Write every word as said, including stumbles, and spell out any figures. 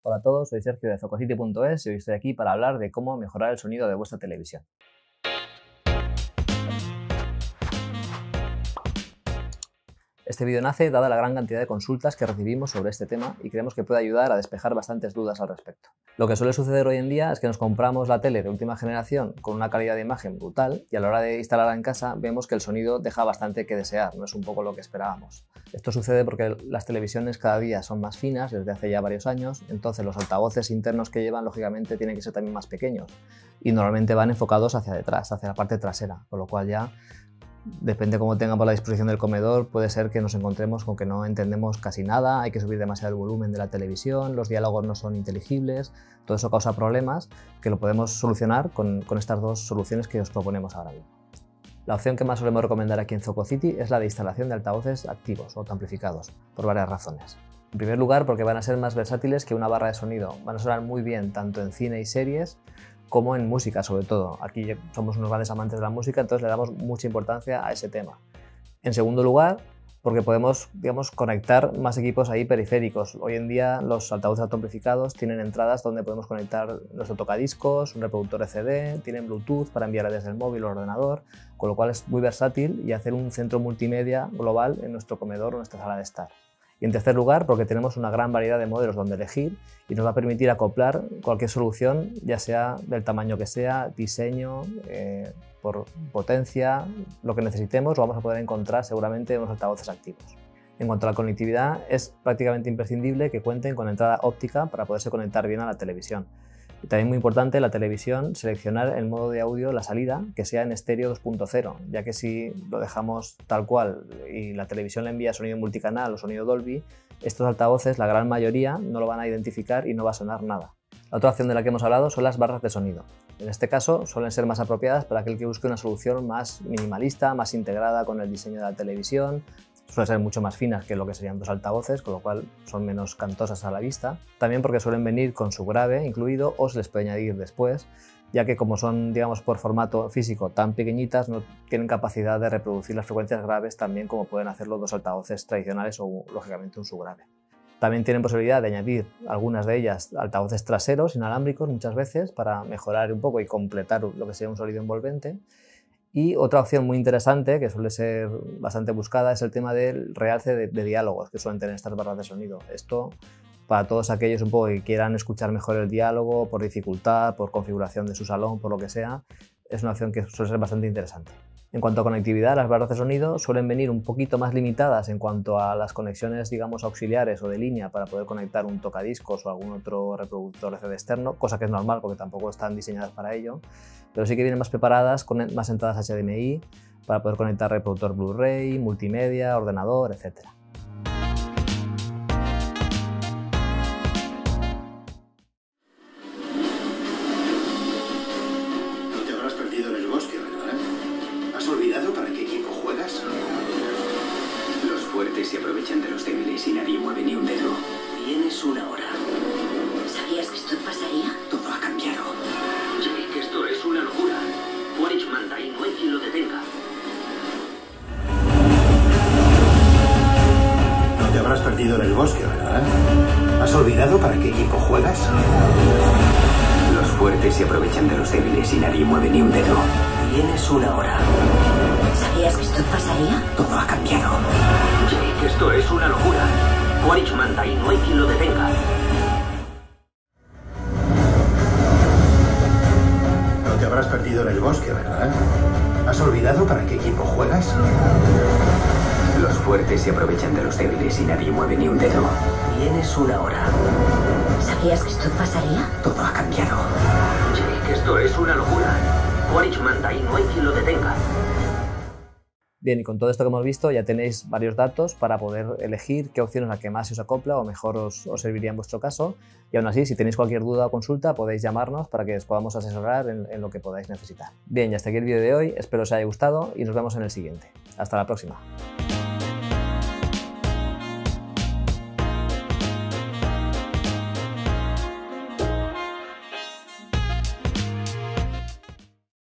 Hola a todos, soy Sergio de Zococity punto es y hoy estoy aquí para hablar de cómo mejorar el sonido de vuestra televisión. Este vídeo nace dada la gran cantidad de consultas que recibimos sobre este tema y creemos que puede ayudar a despejar bastantes dudas al respecto. Lo que suele suceder hoy en día es que nos compramos la tele de última generación con una calidad de imagen brutal y a la hora de instalarla en casa vemos que el sonido deja bastante que desear, no es un poco lo que esperábamos. Esto sucede porque las televisiones cada día son más finas desde hace ya varios años, entonces los altavoces internos que llevan lógicamente tienen que ser también más pequeños y normalmente van enfocados hacia detrás, hacia la parte trasera, con lo cual ya depende cómo tengamos la disposición del comedor, puede ser que nos encontremos con que no entendemos casi nada, hay que subir demasiado el volumen de la televisión, los diálogos no son inteligibles, todo eso causa problemas que lo podemos solucionar con, con estas dos soluciones que os proponemos ahora mismo. La opción que más solemos recomendar aquí en Zococity es la de instalación de altavoces activos o autoamplificados, por varias razones. En primer lugar, porque van a ser más versátiles que una barra de sonido, van a sonar muy bien tanto en cine y series, como en música sobre todo. Aquí somos unos grandes amantes de la música, entonces le damos mucha importancia a ese tema. En segundo lugar, porque podemos, digamos, conectar más equipos ahí periféricos. Hoy en día los altavoces autoamplificados tienen entradas donde podemos conectar nuestro tocadiscos, un reproductor C D, tienen Bluetooth para enviar desde el móvil o el ordenador, con lo cual es muy versátil y hacer un centro multimedia global en nuestro comedor o nuestra sala de estar. Y en tercer lugar, porque tenemos una gran variedad de modelos donde elegir y nos va a permitir acoplar cualquier solución, ya sea del tamaño que sea, diseño, eh, por potencia, lo que necesitemos lo vamos a poder encontrar seguramente en los altavoces activos. En cuanto a la conectividad, es prácticamente imprescindible que cuenten con entrada óptica para poderse conectar bien a la televisión. Y también muy importante la televisión, seleccionar el modo de audio, la salida, que sea en estéreo dos punto cero, ya que si lo dejamos tal cual y la televisión le envía sonido multicanal o sonido Dolby, estos altavoces, la gran mayoría, no lo van a identificar y no va a sonar nada. La otra opción de la que hemos hablado son las barras de sonido. En este caso suelen ser más apropiadas para aquel que busque una solución más minimalista, más integrada con el diseño de la televisión. Suelen ser mucho más finas que lo que serían dos altavoces, con lo cual son menos cantosas a la vista. También porque suelen venir con su grave incluido o se les puede añadir después, ya que como son, digamos, por formato físico tan pequeñitas, no tienen capacidad de reproducir las frecuencias graves también como pueden hacerlo dos altavoces tradicionales o, lógicamente, un subgrave. También tienen posibilidad de añadir algunas de ellas altavoces traseros inalámbricos muchas veces para mejorar un poco y completar lo que sería un sonido envolvente. Y otra opción muy interesante, que suele ser bastante buscada, es el tema del realce de, de diálogos que suelen tener estas barras de sonido. Esto, para todos aquellos un poco que quieran escuchar mejor el diálogo, por dificultad, por configuración de su salón, por lo que sea, es una opción que suele ser bastante interesante. En cuanto a conectividad, las barras de sonido suelen venir un poquito más limitadas en cuanto a las conexiones, digamos, auxiliares o de línea para poder conectar un tocadiscos o algún otro reproductor C D externo, cosa que es normal porque tampoco están diseñadas para ello, pero sí que vienen más preparadas con más entradas H D M I para poder conectar reproductor Blu-ray, multimedia, ordenador, etcétera. Se aprovechan de los débiles y nadie mueve ni un dedo. Tienes una hora. ¿Sabías que esto pasaría? Todo ha cambiado. Jake, esto es una locura. Quaritch manda y no hay quien lo detenga. No te habrás perdido en el bosque, ¿verdad? ¿Has olvidado para qué equipo juegas? Los fuertes se aprovechan de los débiles y nadie mueve ni un dedo. Tienes una hora. ¿Sabías que esto pasaría? Todo ha cambiado. Jake, esto es una locura. Quaritch manda y no hay quien lo detenga. No te habrás perdido en el bosque, ¿verdad? ¿Has olvidado para qué equipo juegas? Los fuertes se aprovechan de los débiles y nadie mueve ni un dedo. Tienes una hora. ¿Sabías que esto pasaría? Todo ha cambiado. Jake, esto es una locura. Quaritch manda y no hay quien lo detenga. Bien, y con todo esto que hemos visto ya tenéis varios datos para poder elegir qué opción es la que más se os acopla o mejor os, os serviría en vuestro caso. Y aún así, si tenéis cualquier duda o consulta, podéis llamarnos para que os podamos asesorar en, en lo que podáis necesitar. Bien, y hasta aquí el vídeo de hoy. Espero os haya gustado y nos vemos en el siguiente. Hasta la próxima.